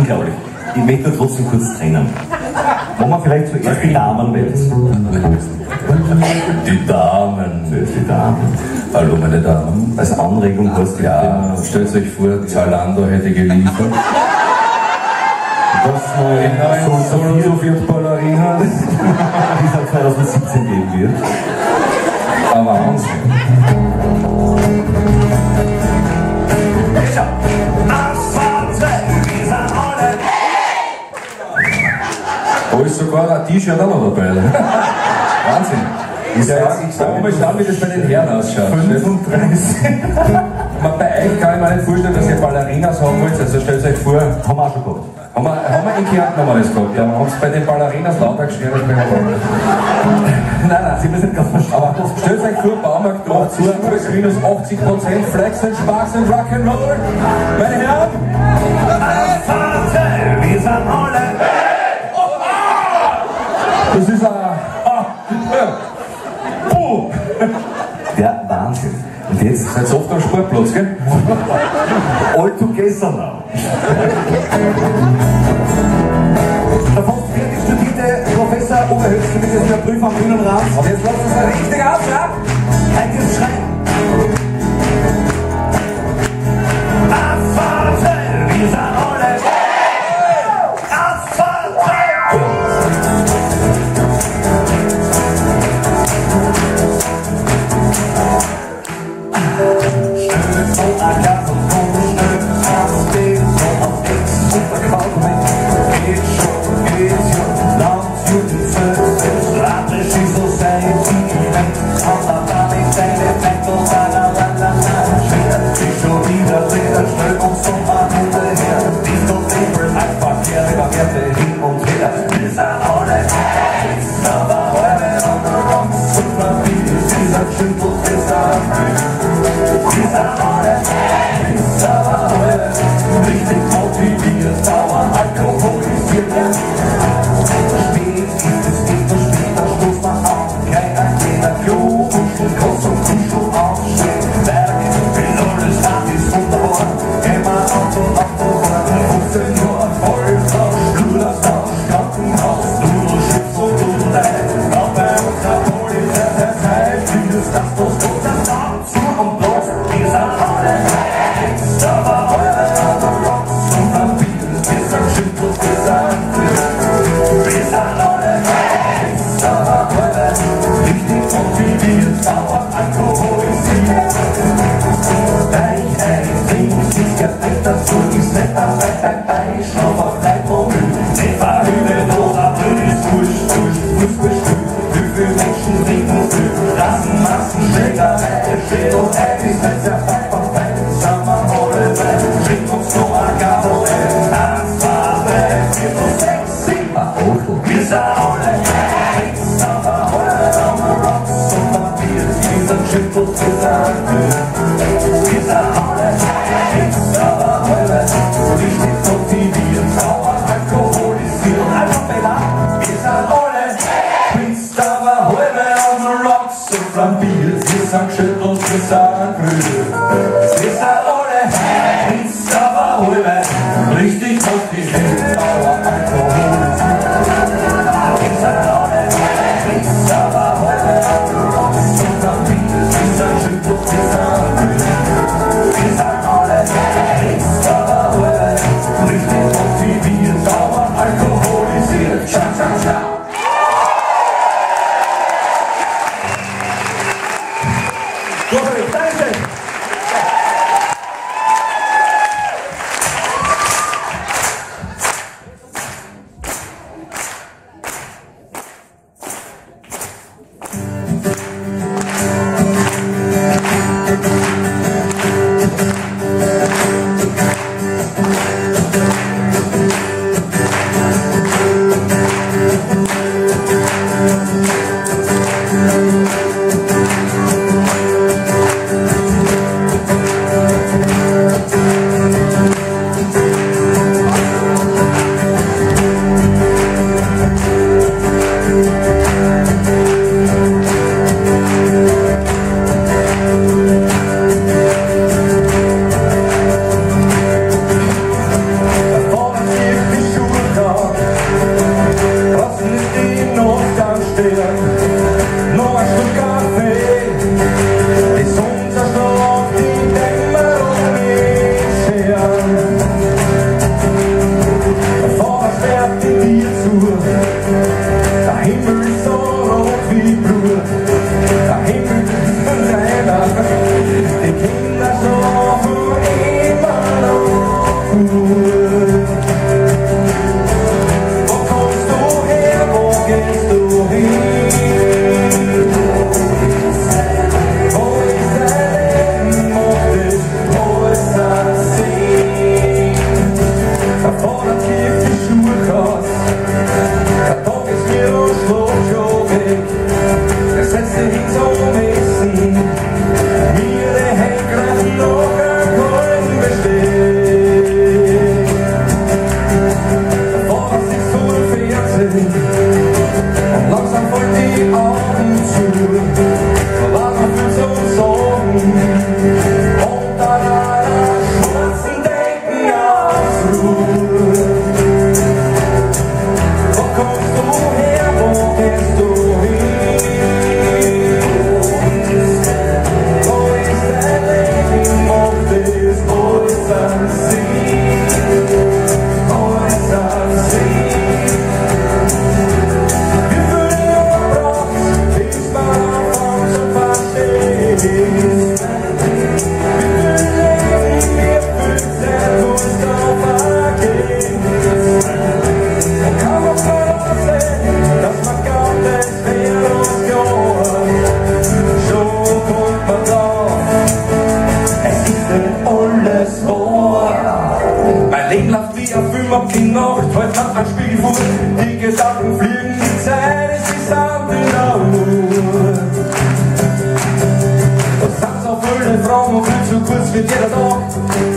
unglaublich. Ich möchte trotzdem kurz trennen. Wollen wir vielleicht zuerst die Damen wälzen? Die Damen. Zuerst die Damen. Hallo meine Damen. Als Anregung hast du Ja, stellt euch vor, Zalando hätte geliefert. das neue Solo für Ballerina. die es ab 2017 geben wird. Aber Wahnsinn. Da ist sogar ein T-Shirt auch noch dabei. Wahnsinn. Ich sag mal schauen, wie das bei den Herren ausschaut. 35. Bei euch kann ich mir nicht vorstellen, dass ihr Ballerinas haben wollt. Also stellt euch vor, Haben wir auch schon gehabt. haben wir in Kärnten haben wir das gehabt. Ja, wir haben es bei den Ballerinas lauter geschrien als bei den Nein, Sie müssen ganz verstanden. aber stellt euch vor, Baumarkt macht zu, plus minus 80%, Flex and Spaß and Rock'n'Roll. Meine Herren, Wir sind alle. das ist ein... Der Wahnsinn. Und jetzt Seid oft am Sportplatz, gell? all together now. Der fast fertig studierte Professor Oberhöchste mit dieser Prüfung am grünen Rand. Und jetzt lasst uns mal richtig ausschreiben. Ein ist schreien. Asphalt, wir sind alle. Asphalt. die Augen zu, war noch viel zu sagen. Und an einer schwarzen Decke Ausruhe. Wo kommst du her, wo gehst du hin? Wo ist dein Leben, macht es äußern Sinn? Äußern Sinn. Mein Leben läuft wie ein Film ab die Nacht, heute hat ein Spiegel vor, die Gedanken fliegen, die Zeit ist die Sand in der Uhr. Das sind so viele Fragen und viel zu kurz wird jeder Tag.